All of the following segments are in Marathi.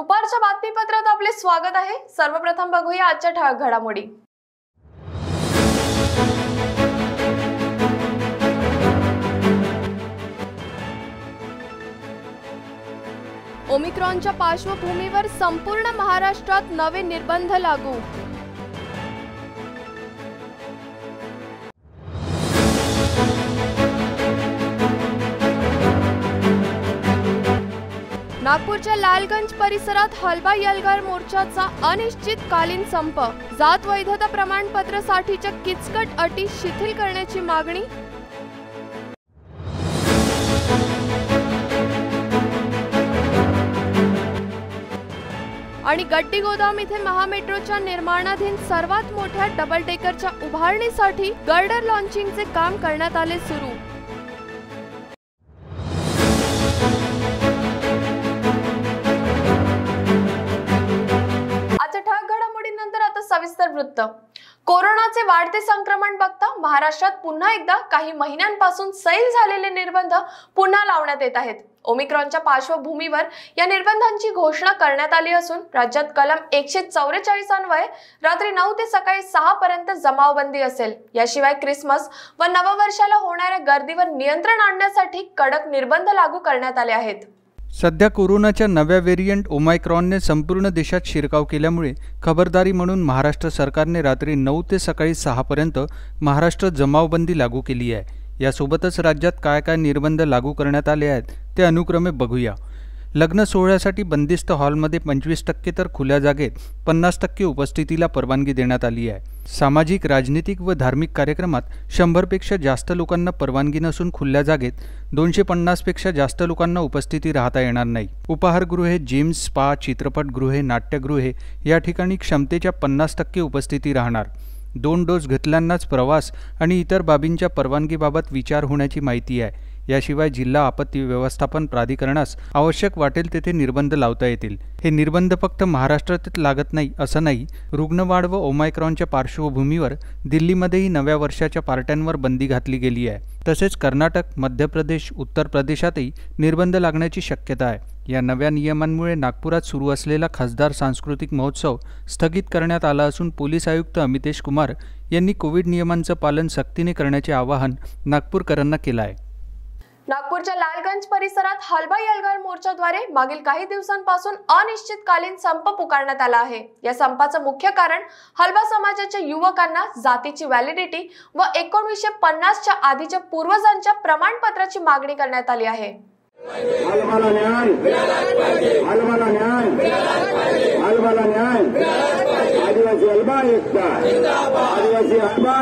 दुपारच्या बातमीपत्रात आपले स्वागत आहे। सर्वप्रथम बघूया आजच्या ठळक घडामोडी। ओमिक्रॉनच्या पार्श्वभूमीवर संपूर्ण महाराष्ट्रात नवे निर्बंध लागू। नागपूरच्या लालगंज परिसरात हलबा एल्गार मोर्चाचा अनिश्चितकालीन संप। जात वैधता प्रमाणपत्रासाठीच्या किचकट अटी शिथिल करण्याची मागणी। आणि गड्डी गोदाम इथे महामेट्रोच्या निर्माणाधीन सर्वात मोठ्या डबल डेकरच्या उभारणीसाठी गर्डर लॉन्चिंगचे काम करण्यात आले सुरू। सविस्तर वृत्त। कोरोनाचे वाढते संक्रमण बघता महाराष्ट्रात पुन्हा एकदा काही महिन्यांपासून सैल झालेले निर्बंध पुन्हा लावण्यात येत आहेत। ओमिक्रॉनच्या पार्श्वभूमीवर या निर्बंधांची घोषणा करण्यात आली असून राज्यात कलम 144 अन्वये रात्री 9 ते सकाळी 6 पर्यंत जमावबंदी असेल। याशिवाय ख्रिसमस व नववर्षाला होणाऱ्या गर्दीवर नियंत्रण आणण्यासाठी कडक निर्बंध लागू करण्यात आले आहेत। सध्या कोरोनाच्या नव्या व्हेरिएंट ओमायक्रॉनने संपूर्ण देशात शिरकाव केल्यामुळे खबरदारी म्हणून महाराष्ट्र सरकारने रात्री 9 ते सकाळी 6 पर्यंत महाराष्ट्र जमावबंदी लागू केली आहे। यासोबतच राज्यात काय काय निर्बंध लागू करण्यात आले आहेत ते अनुक्रमे बघूया। लग्न सोहळ्यासाठी बंदिस्त हॉलमध्ये 25% तर खुल्या जागेत 50% उपस्थितीला परवानगी देण्यात आली आहे। सामाजिक, राजनीतिक व धार्मिक कार्यक्रमात 100 पेक्षा जास्त लोकांना परवानगी नसून खुल्या जागेत 250 पेक्षा जास्त लोकांना उपस्थिती राहता येणार नाही। उपाहारगृहे, जिम्स, स्पा, चित्रपटगृहे, नाट्यगृहे या ठिकाणी क्षमतेच्या 50% उपस्थिती राहणार। 2 डोस घेतल्यांनाच प्रवास आणि इतर बाबींच्या परवानगीबाबत विचार होण्याची माहिती आहे। याशिवाय जिल्हा आपत्ती व्यवस्थापन प्राधिकरणास आवश्यक वाटेल तेथे निर्बंध लावता येतील। हे निर्बंध फक्त महाराष्ट्रातच लागत नाही असं नाही। रुग्णवाढ व ओमायक्रॉनच्या पार्श्वभूमीवर दिल्लीमध्येही नव्या वर्षाच्या पार्ट्यांवर बंदी घातली गेली आहे। तसेच कर्नाटक, मध्य प्रदेश, उत्तर प्रदेशातही निर्बंध लागण्याची शक्यता आहे। या नव्या नियमांमुळे नागपुरात सुरू असलेला खासदार सांस्कृतिक महोत्सव स्थगित करण्यात आला असून पोलीस आयुक्त अमितेश कुमार यांनी कोविड नियमांचं पालन सक्तीने करण्याचे आवाहन नागपूरकरांना केलं आहे। नागपूरच्या लालगंज परिसरात हलबा एल्गार मोर्चाद्वारे मागील काही दिवसांपासून अनिश्चितकालीन संप पुकारण्यात आला आहे। या संपाचं मुख्य कारण हलबा समाजाच्या युवकांना जातीची व्हॅलिडिटी व 1950च्या आधीच्या पूर्वजांच्या प्रमाणपत्राची मागणी करण्यात आली आहे। हलबाला न्याय, हलबाला न्याय, हलबाला न्याय, आदिवासी हलबा एकता, आदिवासी हलबा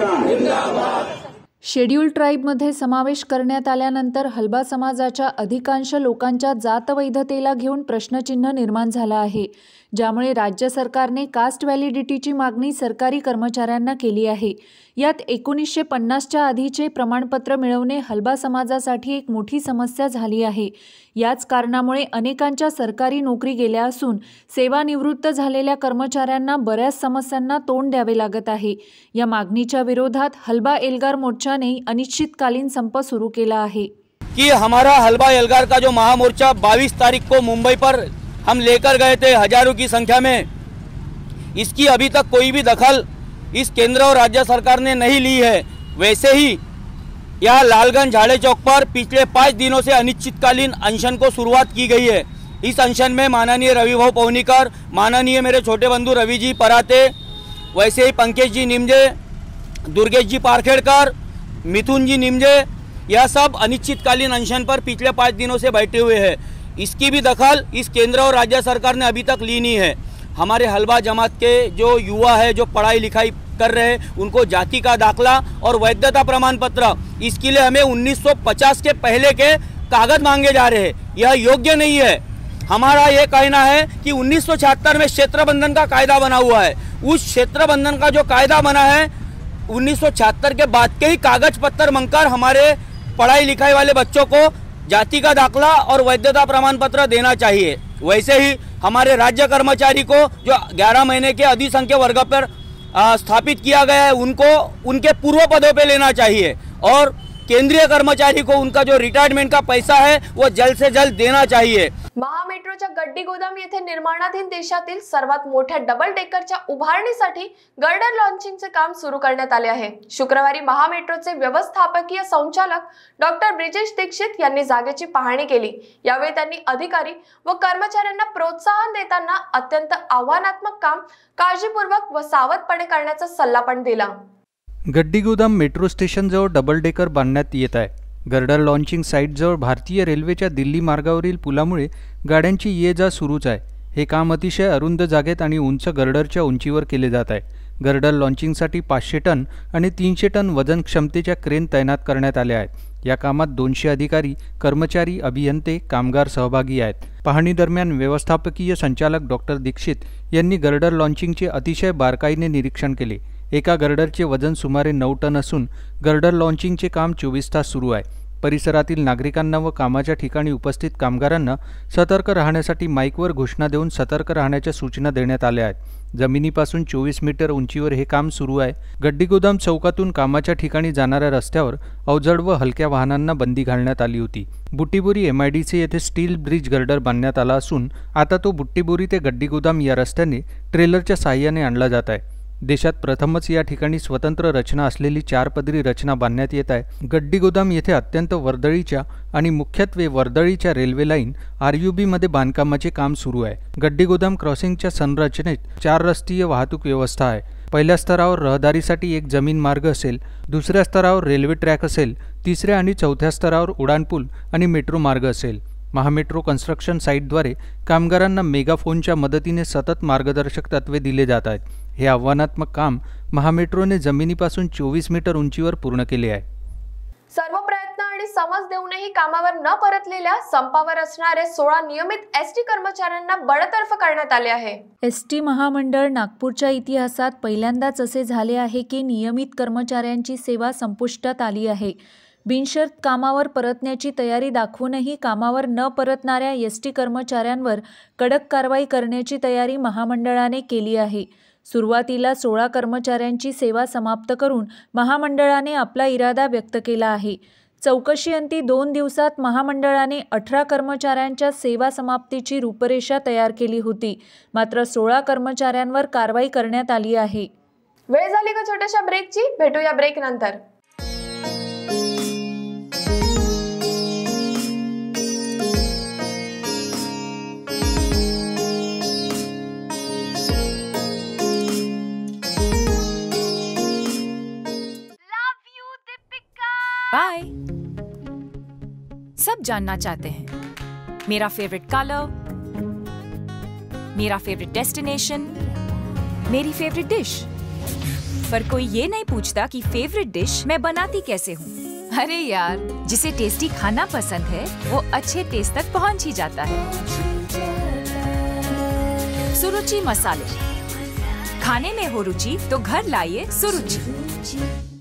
एकता। शेड्यूल ट्राईबमध्ये समावेश करण्यात आल्यानंतर हलबा समाजाच्या अधिकांश लोकांच्या जातवैधतेला घेऊन प्रश्नचिन्ह निर्माण झाला आहे, ज्यामुळे राज्य सरकारने कास्ट व्हॅलिडिटीची मागणी सरकारी कर्मचाऱ्यांना केली आहे। यात 1950च्या आधीचे प्रमाणपत्र मिळवणे हलबा समाजासाठी एक मोठी समस्या झाली आहे। याच कारणामुळे अनेकांच्या सरकारी नोकरी गेल्या असून सेवानिवृत्त झालेल्या कर्मचाऱ्यांना बऱ्याच समस्यांना तोंड द्यावे लागत आहे। या मागणीच्या विरोधात हलबा एल्गार मोर्चाने अनिश्चितकालीन संप सुरू केला है कि हमारा हलबा एल्गार का जो महामोर्चा 22 तारीख को मुंबई पर हम लेकर गए थे हजारों की संख्या में, इसकी अभी तक कोई भी दखल इस केंद्र और राज्य सरकार ने नहीं ली है। वैसे ही यह लालगंज झाड़े चौक पर पिछले 5 दिनों से अनिश्चितकालीन अनशन को शुरुआत की गई है। इस अनशन में माननीय रविभाऊ पवनीकर, माननीय मेरे छोटे बंधु रवि जी पराते, वैसे ही पंकज जी निमजे, दुर्गेश जी पारखेड़कर, मिथुन जी निमजे, यह सब अनिश्चितकालीन अनशन पर पिछले 5 दिनों से बैठे हुए हैं। इसकी भी दखल इस केंद्र और राज्य सरकार ने अभी तक ली नहीं है। हमारे हलबा जमात के जो युवा है, जो पढ़ाई लिखाई कर रहे हैं, उनको जाति का दाखला और वैधता प्रमाण पत्र, इसके लिए हमें 1950 के पहले के कागज मांगे जा रहे हैं। यह योग्य नहीं है। हमारा ये कहना है कि 1976 में क्षेत्र बंधन का कायदा बना हुआ है। उस क्षेत्र बंधन का जो कायदा बना है 1976 के बाद के ही कागज पत्र मंगकर हमारे पढ़ाई लिखाई वाले बच्चों को जाति का दाखला और वैधता प्रमाण पत्र देना चाहिए। वैसे ही हमारे राज्य कर्मचारी को जो 11 महीने के अधिसंख्य वर्ग पर स्थापित किया गया है, उनको उनके पूर्व पदों पे लेना चाहिए और केंद्रीय कर्मचारी को उनका जो रिटायरमेंट का पैसा है वो जल्द से जल्द देना चाहिए। महामेट्रो महामेट्रोच्या गड्डी गोदाम येथे निर्माणाधीन देशातील सर्वात मोठ्या डबल डेकरच्या उभारणीसाठी गर्डर लॉन्चिंगचे काम सुरू करण्यात आले आहे। शुक्रवारी महामेट्रोचे व्यवस्थापकीय संचालक डॉक्टर ब्रिजेश दीक्षित यांनी जागेची पाहणी केली। यावेळी त्यांनी अधिकारी व कर्मचाऱ्यांना प्रोत्साहन देताना अत्यंत आव्हानात्मक काम काळजीपूर्वक व सावधपणे करण्याचा सल्ला पण दिला। गड्डी गोदाम मेट्रो स्टेशनजवळ डबल डेकर बांधण्यात येत आहे। गर्डर लॉन्चिंग साईटजवळ भारतीय रेल्वेच्या दिल्ली मार्गावरील पुलामुळे गाड्यांची ये जा सुरूच आहे। हे काम अतिशय अरुंद जागेत आणि उंच गर्डरच्या उंचीवर केले जात आहे। गर्डर लॉन्चिंगसाठी 500 टन आणि 300 टन वजन क्षमतेच्या क्रेन तैनात करण्यात आल्या आहेत। या कामात 200 अधिकारी, कर्मचारी, अभियंते, कामगार सहभागी आहेत। पाहणी दरम्यान व्यवस्थापकीय संचालक डॉक्टर दीक्षित यांनी गर्डर लॉन्चिंगचे अतिशय बारकाईने निरीक्षण केले। एका गर्डरचे वजन सुमारे 9 टन असून गर्डर लॉन्चिंगचे काम 24 तास सुरू आहे। परिसरातील नागरिकांना व कामाच्या ठिकाणी उपस्थित कामगारांना सतर्क राहण्यासाठी माईकवर घोषणा देऊन सतर्क राहण्याच्या सूचना देण्यात आल्या आहेत। जमिनीपासून 24 मीटर उंचीवर हे काम सुरू आहे। गड्डी गोदाम चौकातून कामाच्या ठिकाणी जाणाऱ्या रस्त्यावर अवजड व हलक्या वाहनांना बंदी घालण्यात आली होती। बुट्टीबोरी MIDC येथे स्टील ब्रिज गर्डर बांधण्यात आला असून आता तो बुट्टीबोरी ते गड्डी गोदाम या रस्त्याने ट्रेलरच्या साहाय्याने आणला जात आहे। देशात प्रथमच या ठिकाणी स्वतंत्र रचना असलेली 4 पदरी रचना बांधण्यात येत आहे। गड्डी गोदाम येथे अत्यंत वर्दळीच्या आणि मुख्यत्वे वर्दळीच्या रेल्वे लाईन RUB मध्ये बांधकामाचे काम सुरू आहे। गड्डी गोदाम क्रॉसिंगच्या संरचनेत 4 रस्तीय वाहतूक व्यवस्था आहे। पहिल्या स्तरावर रहदारीसाठी एक जमीन मार्ग असेल, दुसऱ्या स्तरावर रेल्वे ट्रॅक असेल, तिसऱ्या आणि चौथ्या स्तरावर उड्डाणपूल आणि मेट्रो मार्ग असेल। महामेट्रो कन्स्ट्रक्शन साईटद्वारे कामगारांना मेगाफोनच्या मदतीने सतत मार्गदर्शक तत्त्वे दिले जात आहेत। हे आव्हानात्मक काम महामेट्रोने जमिनीपासून 24 मीटर उंचीवर पूर्ण केले आहे। सर्व प्रयत्न आणि समज देऊनही कामावर न परतलेल्या संपावर असणारे 16 नियमित ST कर्मचाऱ्यांना बडतर्फ करण्यात आले आहे। ST महामंडळ नागपूरच्या इतिहासात पहिल्यांदाच असे झाले आहे की नियमित कर्मचाऱ्यांची सेवा संपुष्टात आली आहे। बिनशर्त कामावर परतण्याची तयारी दाखवूनही कामावर न परतणाऱ्या ST कर्मचाऱ्यांवर कडक कारवाई करण्याची तयारी महामंडळाने केली आहे। सुरुवातीला 16 कर्मचाऱ्यांची सेवा समाप्त करून महामंडळाने आपला इरादा व्यक्त केला आहे। चौकशीअंती 2 दिवसात महामंडळाने 18 कर्मचाऱ्यांच्या सेवा समाप्तीची रूपरेषा तयार केली होती, मात्र 16 कर्मचाऱ्यांवर कारवाई करण्यात आली आहे। वेळ झाली का छोट्याशा ब्रेकची? भेटूया ब्रेक नंतर। बाय। सब जानना चाहते हैं मेरा फेवरेट कलर, मेरा फेवरेट डेस्टिनेशन, मेरी फेवरेट डिश, पर कोई ये नहीं पूछता कि फेवरेट डिश मैं बनाती कैसे हूँ। अरे यार, जिसे टेस्टी खाना पसंद है वो अच्छे टेस्ट तक पहुँच ही जाता है। सुरुचि मसाले, खाने में हो रुचि तो घर लाइए सुरुचि।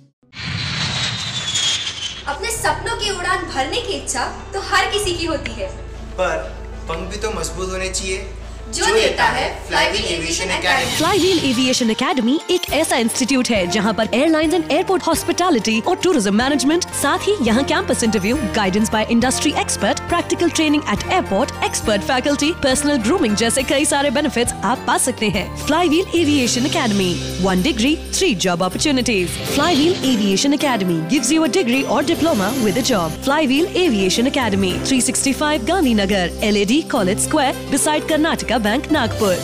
अपने सपनों की उड़ान भरने की इच्छा तो हर किसी की होती है, पर पंख भी तो मजबूत होने चाहिए जो देता है Flywheel aviation academy. Flywheel aviation academy एक ऐसा इंस्टीट्यूट है जहां पर एयरलाइंस एंड एयरपोर्ट हॉस्पिटैलिटी और टूरिज्म मैनेजमेंट, साथ ही यहां campus interview, guidance by industry expert, practical training at airport, expert faculty, personal grooming जैसे कई सारे बेनिफिट्स आप पा सकते हैं। फ्लाईव्हील एविएशन एकेडमी, 1 degree 3 job opportunities. Flywheel aviation academy gives you a degree और diploma with a job. Flywheel aviation academy, 365 Gandhinagar, LAD college square, beside Karnataka bank, Nagpur.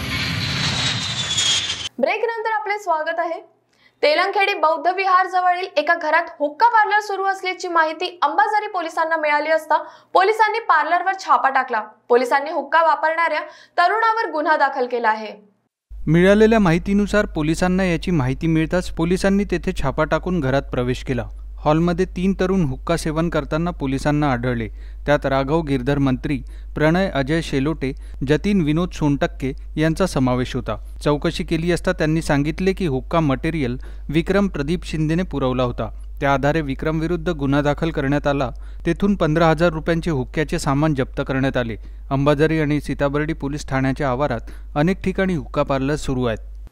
Break नंतर आपले स्वागत आहे। तेलंगखेडी बौद्ध विहार जवळील एका घरात हुक्का पार्लर सुरू असल्याची माहिती अंबाझरी पोलिसांना मिळाली असता पोलिसांनी पार्लरवर छापा टाकला। पोलिसांनी हुक्का वापरणाऱ्या तरुणावर गुन्हा दाखल केला आहे। मिळालेल्या माहितीनुसार पोलिसांना याची माहिती मिळताच पोलिसांनी तेथे छापा टाकून घरात प्रवेश केला। हॉलमध्ये 3 तरुण हुक्का सेवन करताना पोलिसांना आढळले। त्यात राघव गिरधर मंत्री, प्रणय अजय शेलोटे, जतीन विनोद सोनटक्के यांचा समावेश होता। चौकशी केली असता त्यांनी सांगितले की हुक्का मटेरियल विक्रम प्रदीप शिंदेने पुरवला होता। त्या आधारे विक्रम विरुद्ध गुन्हा दाखल करण्यात आला। तेथून 15,000 रुपयांचे हुक्क्याचे सामान जप्त करण्यात आले। अंबाझरी आणि सीताबर्डी पोलीस ठाण्याच्या आवारात अनेक ठिकाणी हुक्का पार्लर सुरू आहेत।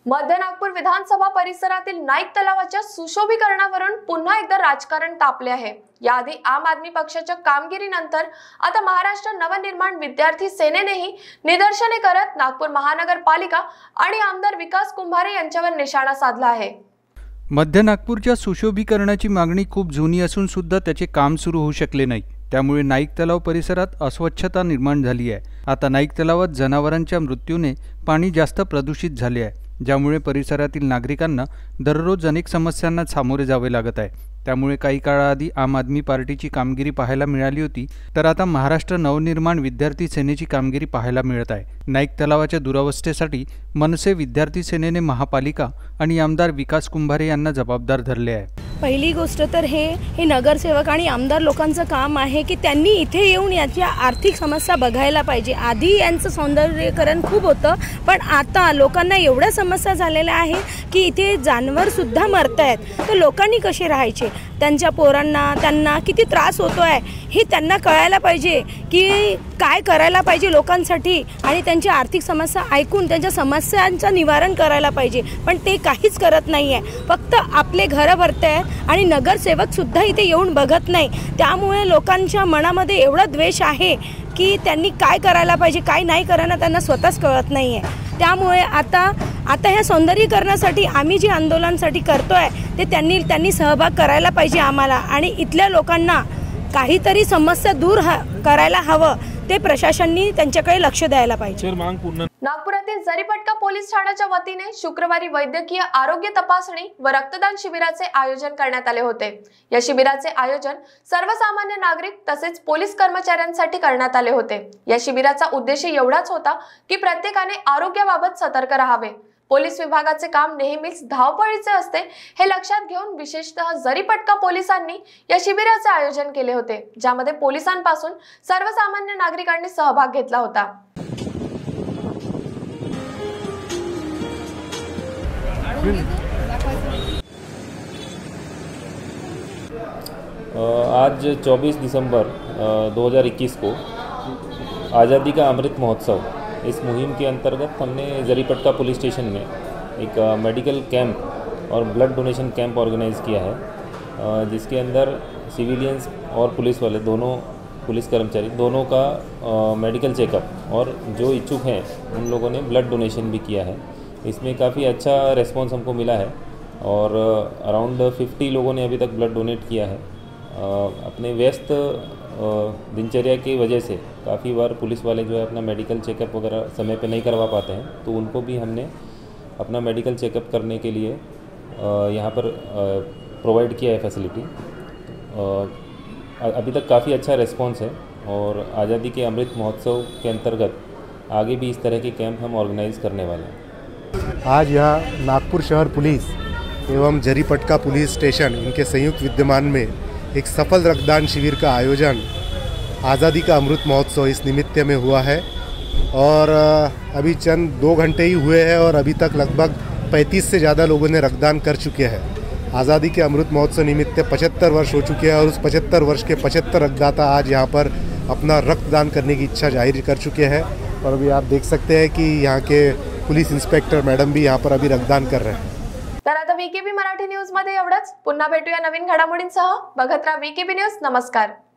मध्य नागपूर विधानसभा परिसरातील नाईक तलावाच्या सुशोभीकरणावरून पुन्हा एकदा राजकारण तापले आहे। याआधी आम आदमी पक्षाच्या कामगिरीनंतर आता महाराष्ट्र नवनिर्माण विद्यार्थी सेनेनेही निदर्शने करत नागपूर महानगरपालिका आणि आमदार विकास कुंभारे यांच्यावर निशाणा साधला आहे। मध्य नागपूरच्या सुशोभीकरणाची मागणी खूप जुनी असून सुद्धा त्याचे काम सुरू होऊ शकले नाही। त्यामुळे नाईक तलाव परिसरात अस्वच्छता निर्माण झाली आहे। आता नाईक तलावात जनावरांच्या मृत्यूने पाणी जास्त प्रदूषित झाले आहे, ज्यामुळे परिसरातील नागरिकांना दररोज अनेक समस्यांना सामोरे जावे लागत आहे। त्यामुळे काही काळाआधी आम आदमी पार्टीची कामगिरी पाहायला मिळाली होती, तर आता महाराष्ट्र नवनिर्माण विद्यार्थी सेनेची कामगिरी पाहायला मिळत आहे। नाईक तलावाच्या दुरावस्थेसाठी मनसे विद्यार्थी सेनेने महापालिका आणि आमदार विकास कुंभारे यांना जबाबदार धरले आहे। पहिली गोष्ट तर हे नगरसेवक आणि आमदार लोकांचं काम आहे की त्यांनी इथे येऊन याच्या आर्थिक समस्या बघायला पाहिजे। आधी यांचं सौंदर्यीकरण खूप होतं, पण आता लोकांना एवढ्या समस्या झालेल्या आहे की इथे जानवर सुद्धा मरत आहेत, तर लोकांनी कसे राहायचे, त्यांच्या पोरांना त्यांना किती त्रास होतो आहे हे त्यांना कळायला पाहिजे की काय करायला पाहिजे लोकांसाठी, आणि त्यांची आर्थिक समस्या ऐकून त्यांच्या समस्यांचं निवारण करायला पाहिजे। पण ते काहीच करत नाही आहे, फक्त आपले घरं भरत आहेत आणि नगरसेवक सुद्धा इथे येऊन बघत नाही। त्यामुळे लोकांच्या मनामध्ये एवढा द्वेष आहे की त्यांनी काय करायला पाहिजे काय नाही करायला त्यांना स्वतःच कळत नाही आहे। त्यामुळे आता ह्या सौंदर्यीकरणासाठी आम्ही जे आंदोलनासाठी करतोय ते त्यांनी सहभाग करायला पाहिजे आम्हाला, आणि इथल्या लोकांना काहीतरी समस्या दूर करायला हवं, ते प्रशासनाने त्यांच्याकडे लक्ष द्यायला पाहिजे। नागपुरातील जरीपटका पोलीस ठाण्याच्या वतीने शुक्रवारी वैद्यकीय आरोग्य तपासणी व रक्तदान शिबिराचे आयोजन करण्यात आले होते। या शिबिराचे आयोजन सर्वसामान्य नागरिक तसेच पोलीस कर्मचाऱ्यांसाठी करण्यात आले होते। या शिबिराचा उद्देश एवढाच होता की प्रत्येकाने आरोग्याबाबत सतर्क राहावे। पोलीस विभागाचे काम नेहमीच धावपळीचे असते, हे लक्षात घेऊन विशेषतः जरीपटका पोलिसांनी या शिबिराचे आयोजन केले होते, ज्यामध्ये पोलिसांपासून सर्वसामान्य नागरिकांनी सहभाग घेतला होता। आज 24 दिसंबर 2021 को आज़ादी का अमृत महोत्सव, इस मुहिम के अंतर्गत हमने जरीपटका पुलिस स्टेशन में एक मेडिकल कैंप और ब्लड डोनेशन कैंप ऑर्गेनाइज़ किया है, जिसके अंदर सिविलियंस और पुलिस वाले दोनों पुलिस कर्मचारी दोनों का मेडिकल चेकअप, और जो इच्छुक हैं उन लोगों ने ब्लड डोनेशन भी किया है। इसमें काफ़ी अच्छा रेस्पॉन्स हमको मिला है और अराउंड 50 लोगों ने अभी तक ब्लड डोनेट किया है। अपने व्यस्त दिनचर्या की वजह से काफ़ी बार पुलिस वाले जो है अपना मेडिकल चेकअप वगैरह समय पे नहीं करवा पाते हैं, तो उनको भी हमने अपना मेडिकल चेकअप करने के लिए यहाँ पर प्रोवाइड किया है फैसिलिटी। अभी तक काफ़ी अच्छा रिस्पॉन्स है और आज़ादी के अमृत महोत्सव के अंतर्गत आगे भी इस तरह के कैंप हम ऑर्गेनाइज़ करने वाले हैं। आज यहाँ नागपुर शहर पुलिस एवं जरीपटका पुलिस स्टेशन इनके संयुक्त विद्यमान में एक सफल रक्तदान शिविर का आयोजन आज़ादी का अमृत महोत्सव इस निमित्त में हुआ है, और अभी चंद 2 घंटे ही हुए हैं और अभी तक लगभग 35 से ज़्यादा लोगों ने रक्तदान कर चुके हैं। आज़ादी के अमृत महोत्सव निमित्त 75 वर्ष हो चुके हैं और उस 75 वर्ष के 75 रक्तदाता आज यहाँ पर अपना रक्तदान करने की इच्छा जाहिर कर चुके हैं। और अभी आप देख सकते हैं कि यहाँ के पुलिस इंस्पेक्टर मैडम भी यहाँ पर अभी रक्तदान कर रहे हैं। तर आता वीकेबी मराठी न्यूज मध्ये एवढंच। पुन्हा भेटूया नवीन घडामोडींसह। बघत राहा वीकेबी न्यूज। नमस्कार।